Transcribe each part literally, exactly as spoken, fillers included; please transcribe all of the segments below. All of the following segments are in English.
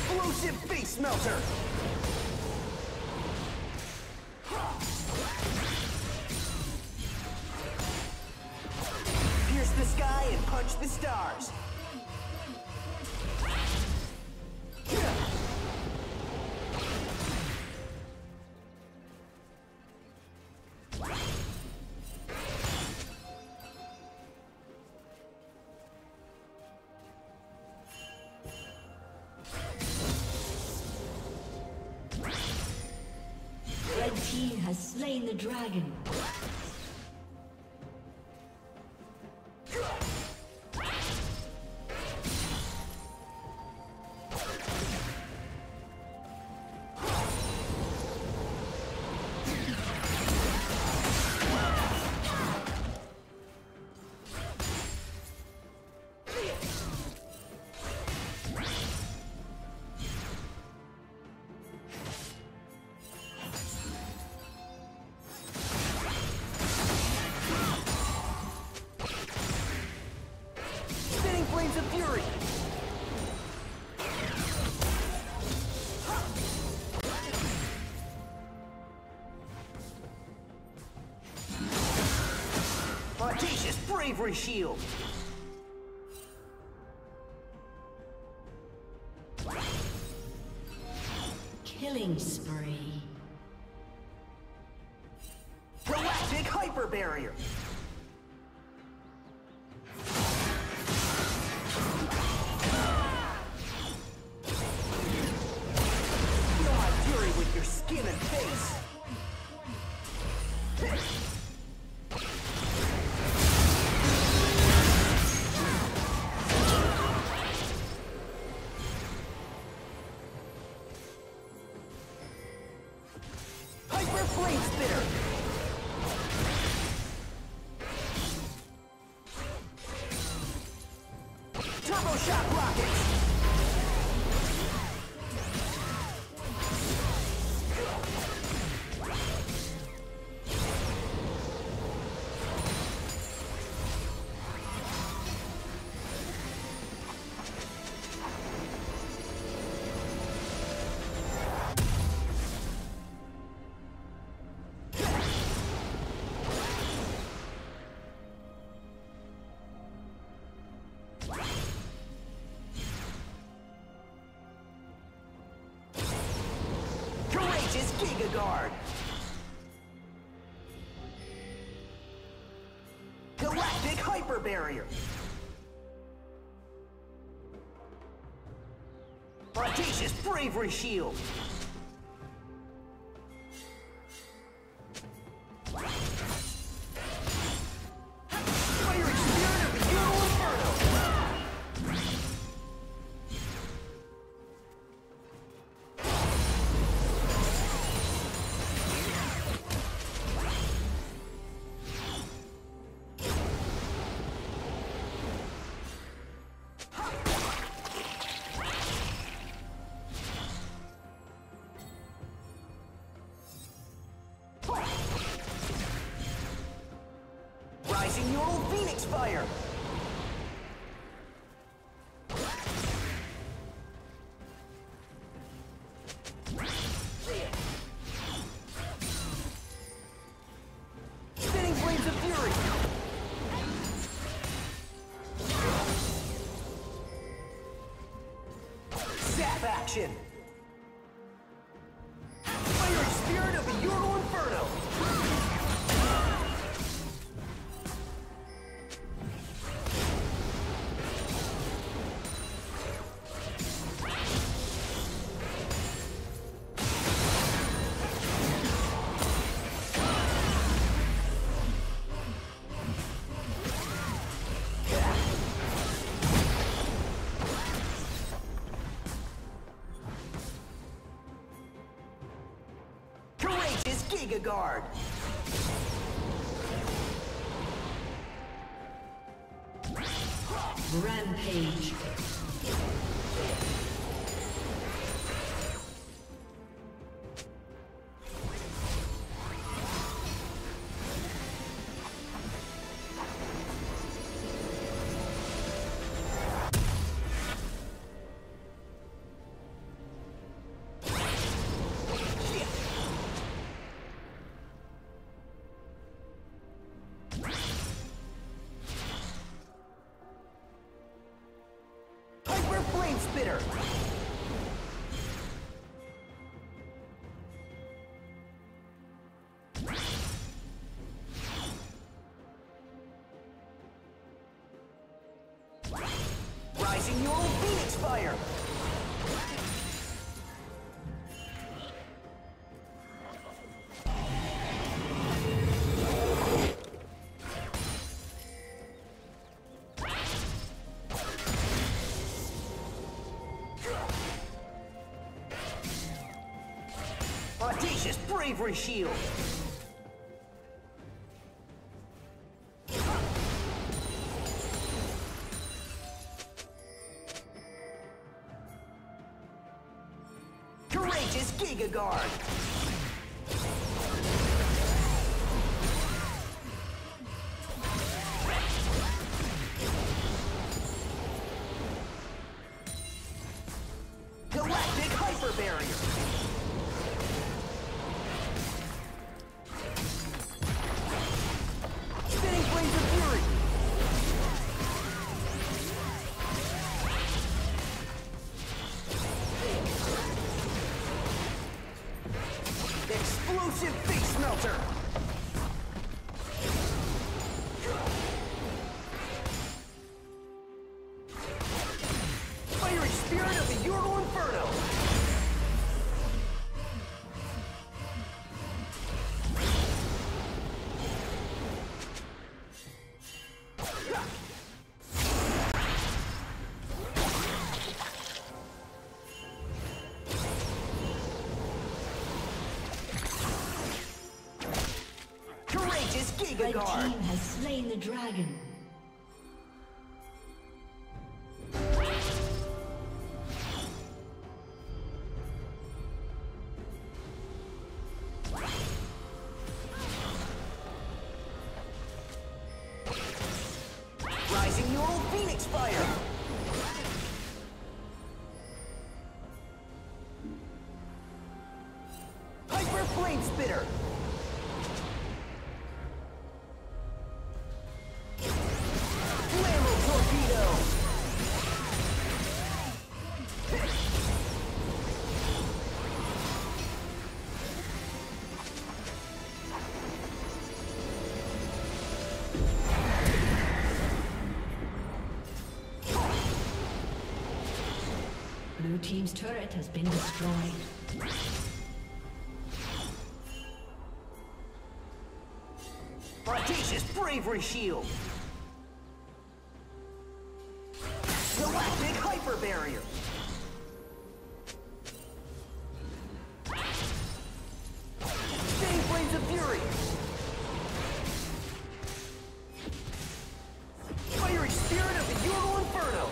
Explosive face melter! Pierce the sky and punch the stars! Team has slain the dragon. Flames of fury! Audacious bravery shield! Killing spree. Galactic hyper barrier! Your skin and face. Hyper flame spitter. Turbo shock rockets. Giga Guard! Galactic Hyper Barrier! Audacious Bravery Shield! Rising Neural Phoenix Fire! Spinning Flames of Fury! Zap action! Fiery Spirit of the Ural Inferno! Giga Guard! Rampage. flame spitter. Rising your Phoenix fire. Audacious bravery shield. Courageous Giga Guard. Galactic Hyper Barrier. Spinning Flames of Fury. Explosive Face Melter. Fiery Spirit of the Euro Inferno. Courageous Giga Red Guard. team has slain the dragon. Rising your Phoenix fire. Hyper Flame Spitter. Flammo Torpedo. Blue team's turret has been destroyed. Audacious Bravery Shield. Galactic Hyper Barrier. Spinning Flames of Fury. Fiery Spirit of the Euro Inferno.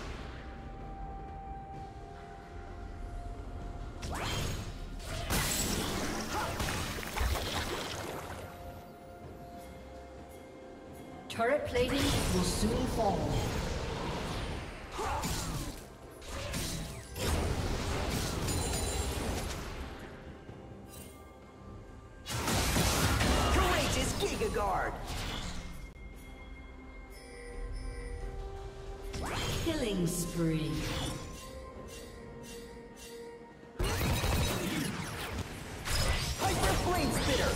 Turret plating will soon fall. Courageous Giga Guard. Killing spree. Hyper Flame Spitter.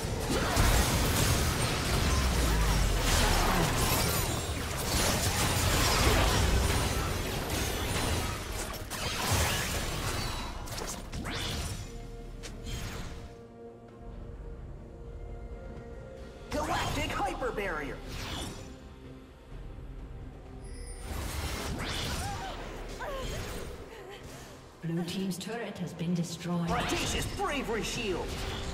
Galactic Hyper Barrier. Blue team's turret has been destroyed. Audacious Bravery Shield.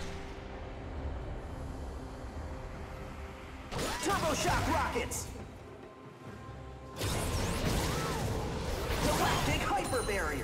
Turbo Shock Rockets. Galactic Hyper Barrier.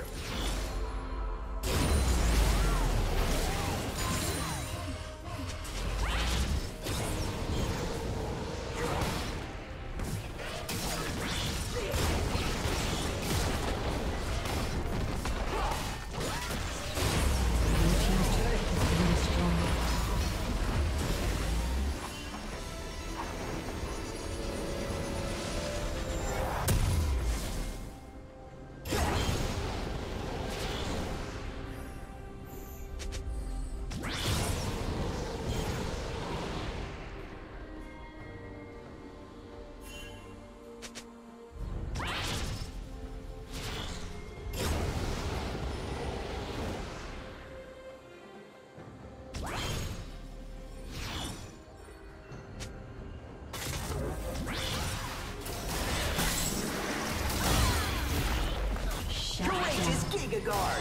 guard.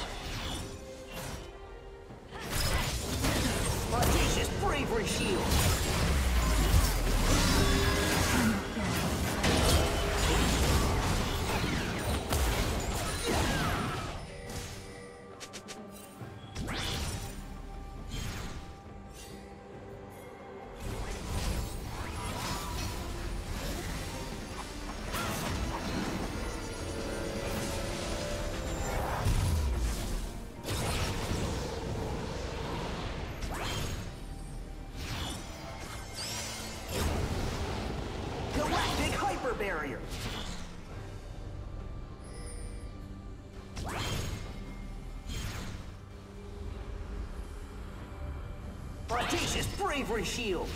Audacious bravery shield. Barrier. Audacious bravery shield.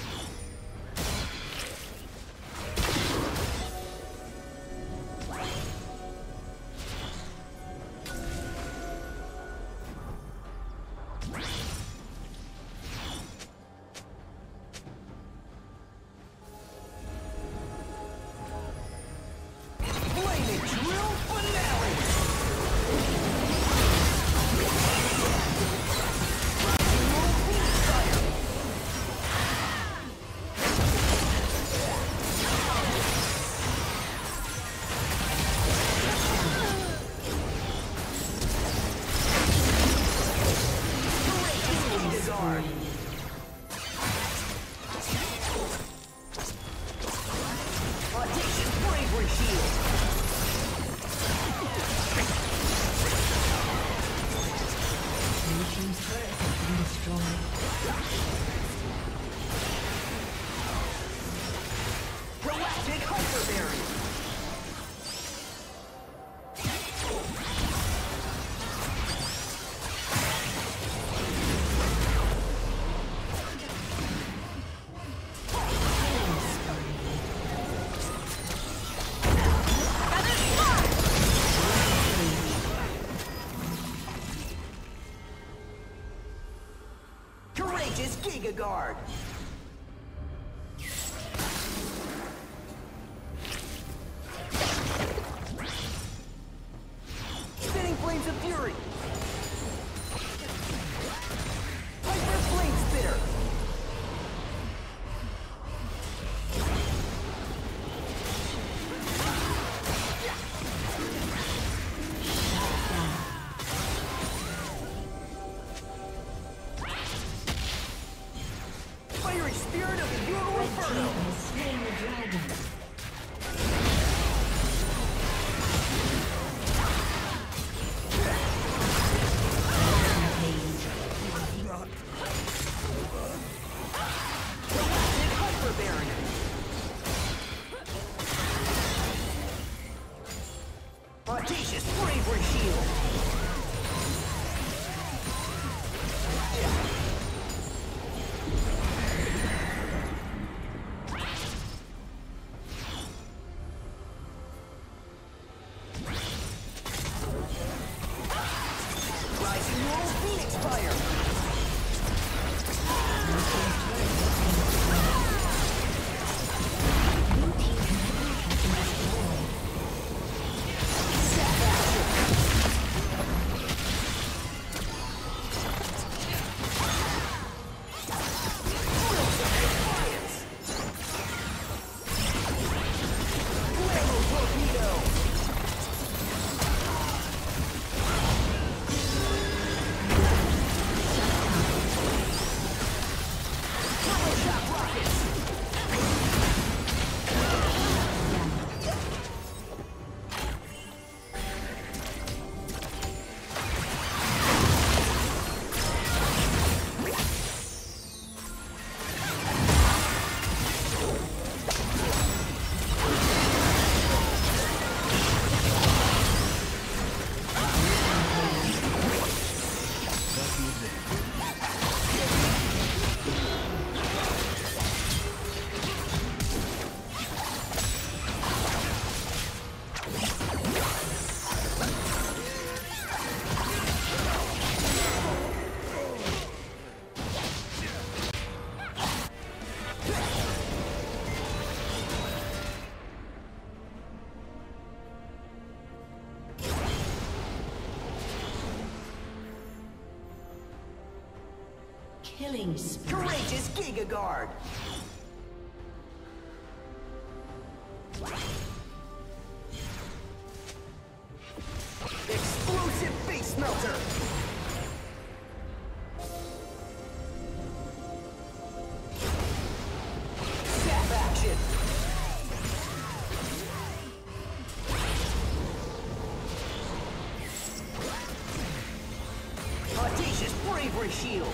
Giga Guard. Spinning Flames of Fury. Hyper Flame Spitter. Audacious bravery shield. Killing spree. Courageous Giga Guard. Explosive Face Melter. Zap action. Audacious Bravery Shield.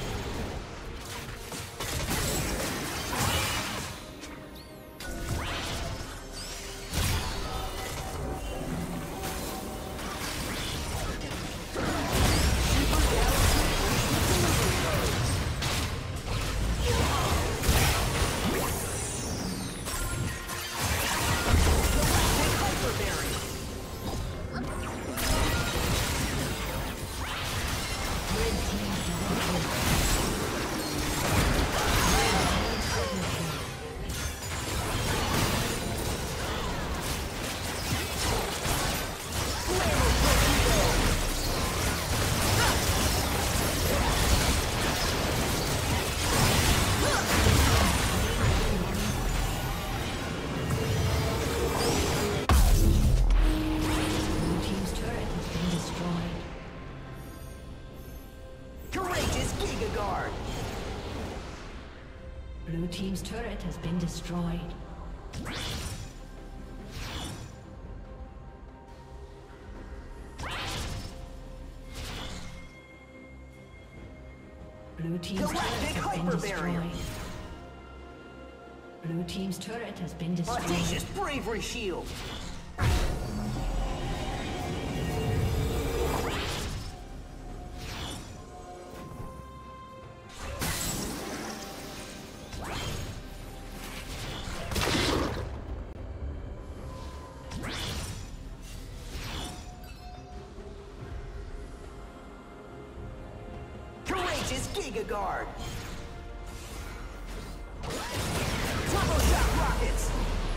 Blue team's turret has been destroyed. Blue team's turret has been destroyed. Blue team's turret has been destroyed. Audacious Bravery Shield. Courageous Giga Guard. Turbo Shot Rockets.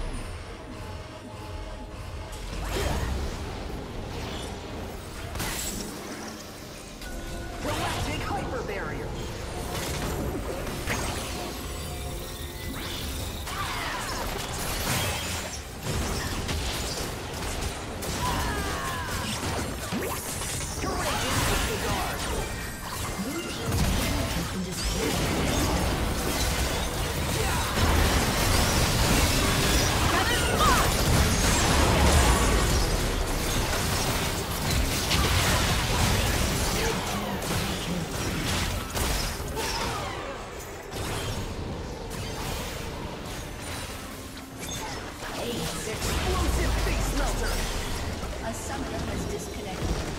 Galactic Hyper Barrier. A summoner has disconnected.